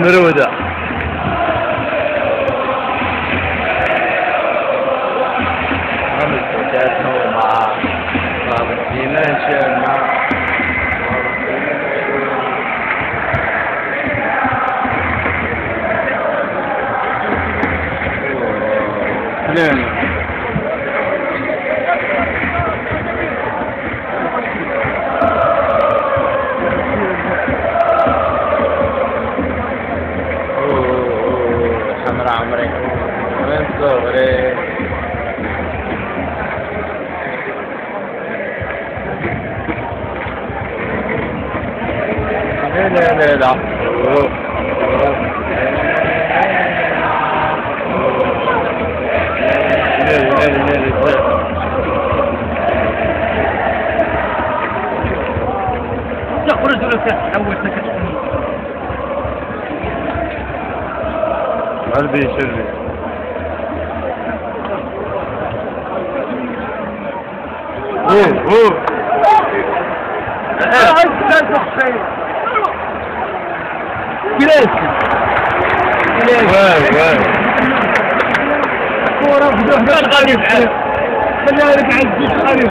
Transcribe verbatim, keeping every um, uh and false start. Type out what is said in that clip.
المرودة. خمس وجهات نومة رابطين شمع اثنين حمراء عمري من صغري لا لا لا يخرج لك أول سكت قلبي يشري. اوه اوه كلاس واو واو كورة بدون غالي خليها لك عزيز خليل